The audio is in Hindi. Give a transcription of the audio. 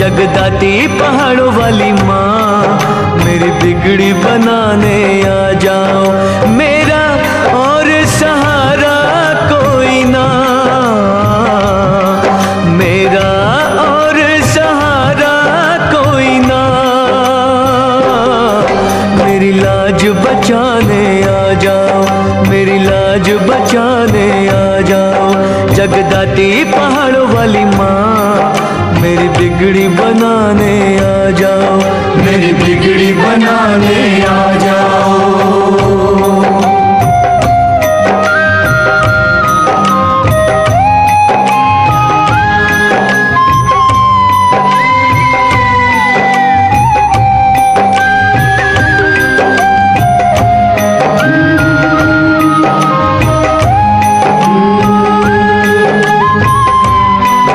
जगदाती पहाड़ों वाली माँ, मेरी बिगड़ी बनाने आ जाओ। मेरा और सहारा कोई ना, मेरा और सहारा कोई ना, मेरी लाज बचाने आ जाओ, मेरी लाज बचाने आ जाओ। जगदाती पहाड़ों वाली माँ, मेरी बिगड़ी बनाने आ जाओ, मेरी बिगड़ी बनाने